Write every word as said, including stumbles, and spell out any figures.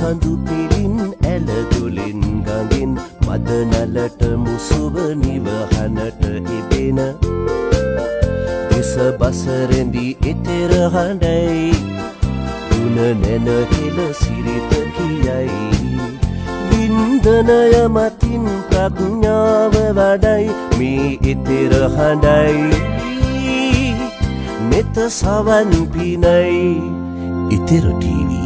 කඳු පිළින් ඇල තුලින් ගඟින් මද නැලට මුසුව නිවහනට ඉබෙන දෙස බසරෙන්දි එතෙර හඬයි තුන නැන කෙල සිරිත කියයි වින්දනය මතින් ප්‍රඥාව වඩයි මේ එතෙර හඬයි නෙත සවන් පිනයි එතෙර ටීවී